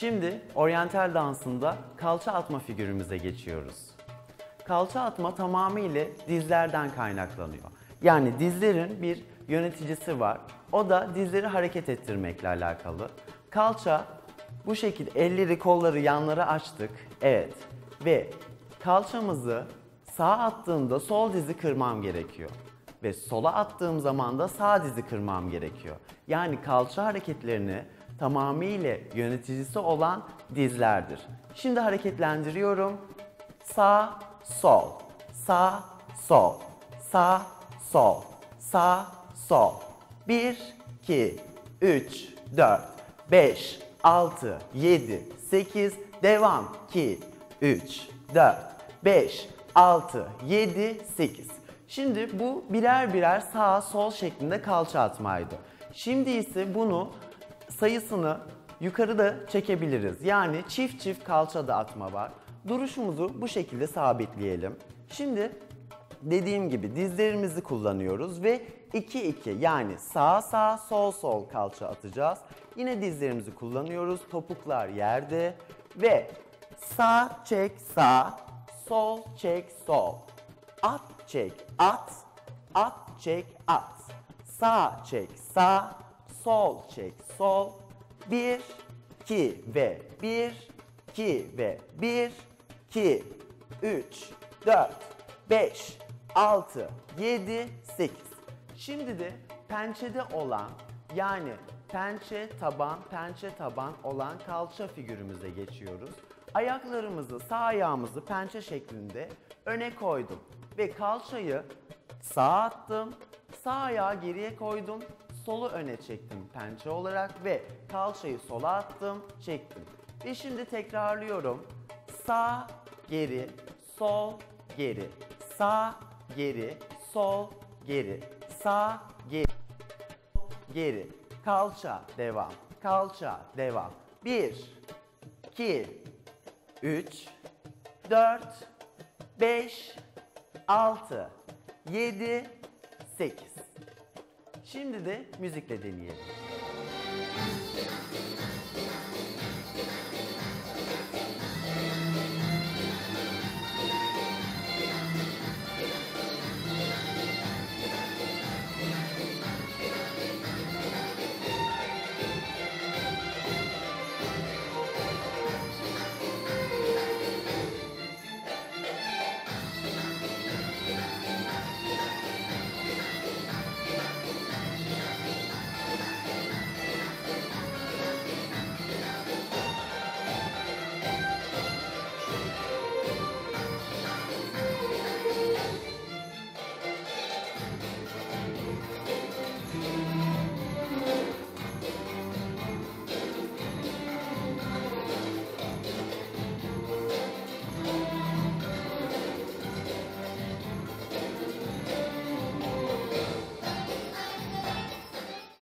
Şimdi oryantal dansında kalça atma figürümüze geçiyoruz. Kalça atma tamamıyla dizlerden kaynaklanıyor. Yani dizlerin bir yöneticisi var. O da dizleri hareket ettirmekle alakalı. Kalça bu şekilde, elleri kolları yanlara açtık. Evet. Ve kalçamızı sağa attığımda sol dizi kırmam gerekiyor. Ve sola attığım zaman da sağ dizi kırmam gerekiyor. Yani kalça hareketlerini tamamıyla yöneticisi olan dizlerdir. Şimdi hareketlendiriyorum. Sağ, sol, sağ, sol, sağ, sol, sağ, sol. 1, 2, 3, 4, 5, 6, 7, 8, devam. 2, 3, 4, 5, 6, 7, 8. Şimdi bu birer birer sağ sol şeklinde kalça atmaydı. Şimdi ise bunu sayısını yukarıda çekebiliriz. Yani çift çift kalça da atma var. Duruşumuzu bu şekilde sabitleyelim. Şimdi dediğim gibi dizlerimizi kullanıyoruz ve 2-2 yani sağ sağ sol sol kalça atacağız. Yine dizlerimizi kullanıyoruz. Topuklar yerde ve sağ çek sağ, sol çek sol. At çek at, at çek at. Sağ çek sağ, sol çek sol. 1 2 ve 1 2 ve 1 2 3 4 5 6 7 8. Şimdi de pençede olan yani pençe taban olan kalça figürümüze geçiyoruz. Ayaklarımızı, sağ ayağımızı pençe şeklinde öne koydum ve kalçayı sağa attım, sağ ayağı geriye koydum, solu öne çektim pençe olarak ve kalçayı sola attım, çektim. Ve şimdi tekrarlıyorum. Sağ, geri, sol, geri, sağ, geri, sol, geri, sağ, geri, geri, kalça, devam, kalça, devam. 1, 2, 3, 4, 5, 6, 7, 8. Şimdi de müzikle deneyelim.